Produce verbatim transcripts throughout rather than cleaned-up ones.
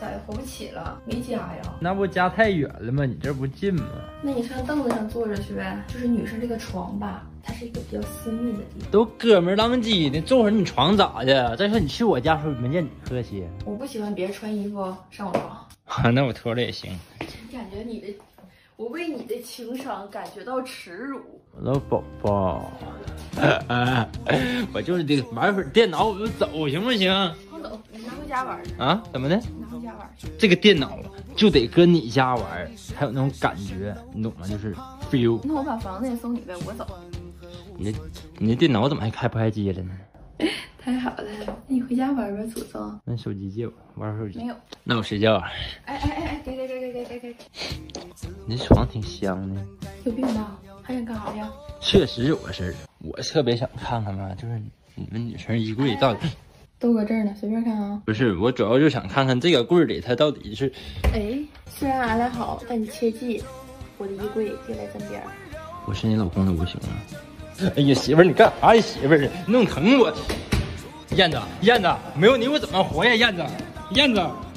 咋的？扶不起了？没家呀？ 那不家太远了吗？你这不近吗？ 那你上凳子上坐着去呗。就是女生这个床吧，它是一个比较私密的地方。 都哥们儿当鸡的，坐会儿你床咋的？再说你去我家时候没见你客气。 我不喜欢别人穿衣服上我床。 啊，那我脱了也行。 感觉你的，我为你的情商感觉到耻辱。 我的宝宝，啊，我就是得玩会儿电脑，我就走，行不行？ 放走，你拿回家玩啊？怎么的？ 拿回家玩去。 这个电脑就得跟你家玩，才有那种感觉，你懂吗？就是 feel。 那我把房子也送你呗，我走。 你这你这电脑怎么还开不开机了呢？ 太好了，那你回家玩吧，祖宗。 那手机借我玩手机。 没有。 那我睡觉。 哎哎哎哎，给给给给给给给。 你这床挺香的。 有病吧？还想干啥呀？ 确实有个事儿，我特别想看看嘛，就是你们女生衣柜到底都搁这儿呢，随便看啊。 不是，我主要就想看看这个柜里它到底是。 哎，虽然俺俩好，但你切记，我的衣柜别来沾边。 我是你老公都不行啊！哎呀，媳妇儿，你干啥呀？媳妇儿，弄疼我。燕子，燕子，没有你我怎么活呀？燕子，燕子。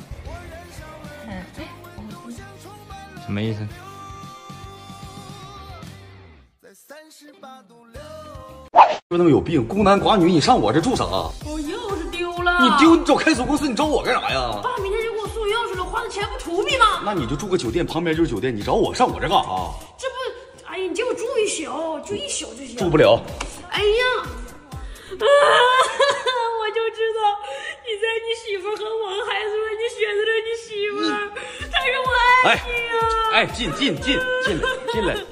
什么意思？ 说那么有病，孤男寡女，你上我这住啥？ 我钥匙丢了。 你丢，你找开锁公司，你找我干啥呀？ 爸明天就给我送钥匙了，花的钱不出币吗？ 那你就住个酒店，旁边就是酒店，你找我上我这干啥？ 这不，哎呀，你借我住一宿，就一宿就行。 住不了。 哎呀，啊，我就知道你在你媳妇和我和孩子们，你选择了你媳妇，但是我爱你啊！ 哎，进进进进来进来。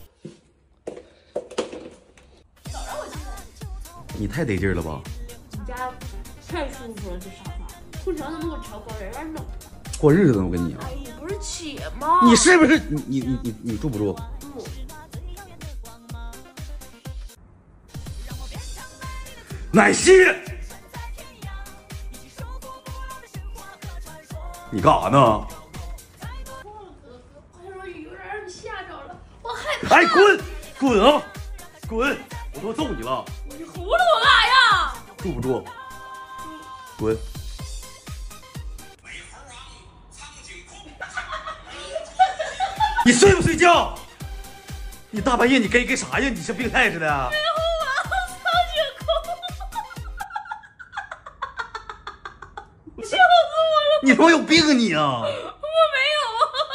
你太得劲儿了吧？ 你家太舒服了，这沙发，空调都给我调高点，有点冷。 过日子呢，我跟你。 哎，你不是且吗？ 你是不是你你你你你住不住？ 住。 奶昔，你干啥呢？ 快说雨有点让你吓着了，我害怕。 哎，滚滚啊，滚！我他妈揍你了！ 你糊弄我干啥呀？ 住不住？滚！你睡不睡觉？你大半夜你给给啥呀？你像病态似的。 没有我苍井空。笑死我了！ 你他妈有病啊你啊！ 我没有。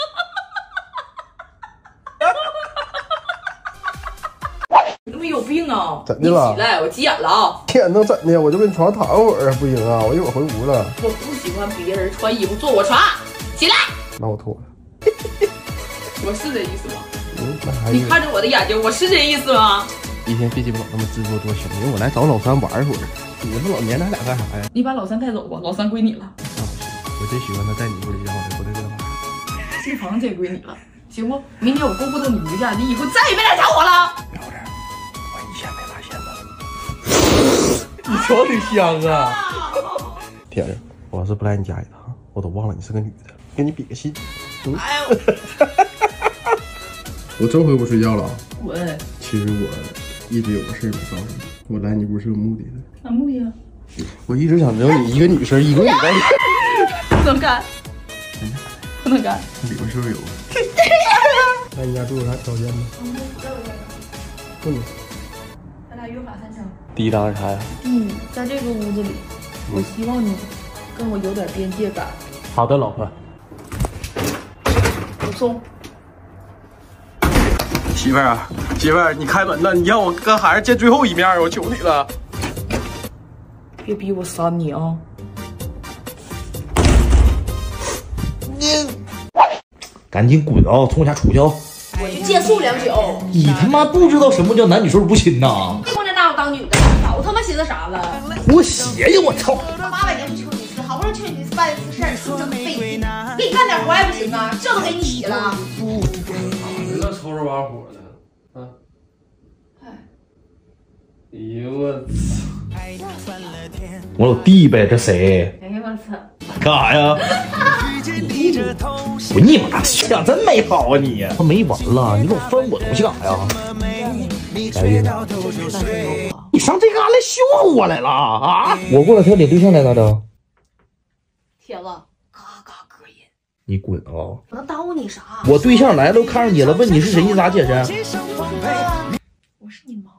你他妈有病啊！ 怎的了？ 起来，我急眼了啊！ 天能怎的？我就跟床上躺会儿，不行啊！我一会儿回屋了。 我不喜欢别人穿衣服坐我床，起来！ 那我脱了。 我是这意思吗？ 嗯，那还你看着我的眼睛，我是这意思吗？ 一天别鸡巴老那么自作多情，因为我来找老三玩会儿。你们老黏咱俩干啥呀？ 你把老三带走吧，老三归你了。 那不行，我真喜欢他在你屋里，然后我再跟他玩。 这房子也归你了，行不？明天我公布到你名下，你以后再也别来找我了。 聊着，我一下没发现吧？你床挺香啊！天儿，我要是不来你家一趟，我都忘了你是个女的。给你比个心。嗯、哎呦！我真回屋睡觉了。 滚！ 其实我一直有个事儿没告诉你，我来你屋是有目的的。 啥目的啊？ 我一直想知道你一个女生，一个女的。 不能干，不能干。 里面是不是有？在你家住有啥条件吗？不能。 咱俩约法三章。 第一章是啥呀？ 嗯，在这个屋子里，我希望你跟我有点边界感。 好的，老婆。 我送。 媳妇儿啊，媳妇儿，你开门了，你让我跟孩子见最后一面，我求你了。 别逼我扇你啊！ 你赶紧滚啊！从我家出去啊！ 我去借宿两宿。 你他妈不知道什么叫男女授受不亲呐！ 碰见拿我当女的，早他妈寻思啥了？ 我邪呀！我操！ 八百年不求你一次，好不容易求你办一次事儿，就这么费劲，给你干点活还不行啊？这都给你洗了。 那抽着把火的，啊！哎呦我操！我老弟呗，这谁？ 哎呀我操！ 干啥呀？我你妈想真没好啊你！他没完了，你老翻我东西干啥呀？哎呀！你上这嘎来羞辱我来了啊！我过两天领对象来咋整？ 铁子，嘎嘎膈应。你滚啊！ 我能耽误你啥？ 我对象来了，都看上你了，问你是谁，你咋解释？ 我是你妈。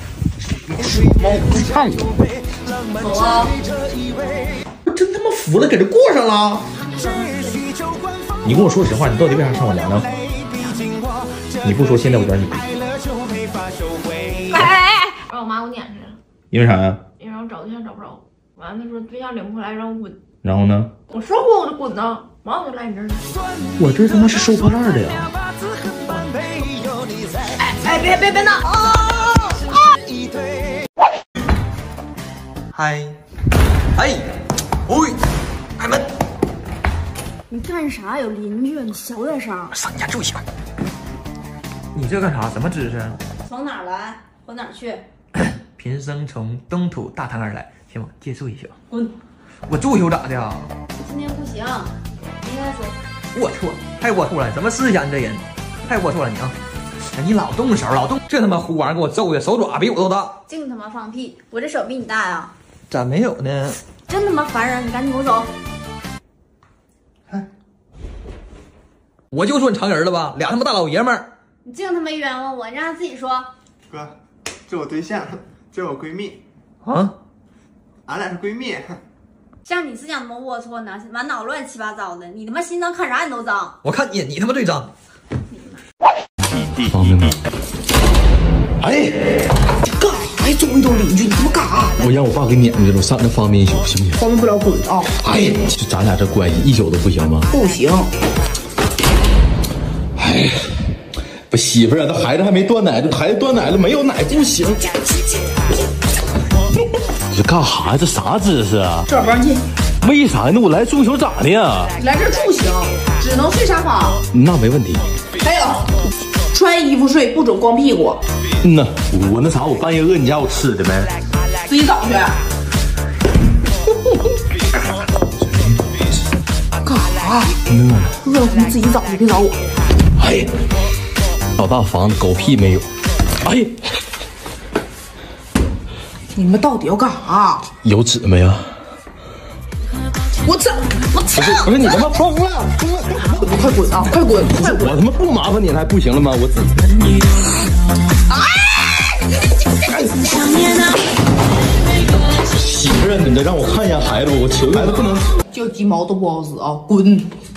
看你， 走啊！ 我真他妈服了，给这过上了。你跟我说实话，你到底为啥上我娘呢？你不说，现在我就让你滚。 哎哎哎！把我妈给我撵出来了。 因为啥呀？ 因为我找对象找不着，完了他说对象领不回来，让我滚。 然后呢？ 我说过我就滚呐，马上就来你这儿了。 我这他妈是收破烂的呀！ 哎哎，别别别闹！啊啊！ 嗨，哎，喂，开门！ 你干啥？有邻居，你小点声。 上你家住一宿。你这干啥？什么姿势？ 从哪儿来？回哪儿去？ 贫僧从东土大唐而来，请我借住一宿。 滚！ 我住一宿咋的呀？ 今天不行，应该说龌龊，太龌龊了！什么思想？你这人太龌龊了你啊！哎，你老动手，老动，这他妈呼玩意儿给我揍的，手爪比我都大。 净他妈放屁！我这手比你大呀！ 咋没有呢？ 真他妈烦人！你赶紧给我走！ 我就说你常人了吧，俩他妈大老爷们儿。 你净他妈冤枉我！你让他自己说。 哥，这我对象，这我闺蜜， 啊， 俺俩是闺蜜。 像你思想他妈龌龊呢，满脑乱七八糟的，你他妈心脏看啥你都脏。 我看你，你他妈最脏。 方便吗？ 哎，干啥呀？终于都邻居，你他妈干啥？ 我让我爸给撵出去了，我上那方便一宿，行不行？ 方便不了，滚啊！哎， 就咱俩这关系，一宿都不行吗？ 不行。 哎，不媳妇儿啊，这孩子还没断奶，这孩子断奶了，没有奶不行。你这干啥呀？这啥姿势啊？ 这玩意为啥呢？我来住宿咋的呀？ 你来这儿住行，只能睡沙发。 那没问题。 还有，穿衣服睡，不准光屁股。 嗯呐，我那啥，我半夜饿，你家有吃的没？ 自己找去。干啥？饿了你自己找去，别找我。 哎，老大房子狗屁没有。哎， 你们到底要干啥？ 有纸没有？ 我操！我操！ 不是不是，你他妈疯了！ 快滚啊！快滚！快滚！ 我他妈不麻烦你了还不行了吗？我自己。媳妇儿啊，你得让我看一下孩子，我求孩子不能。 叫鸡毛都不好使啊！滚！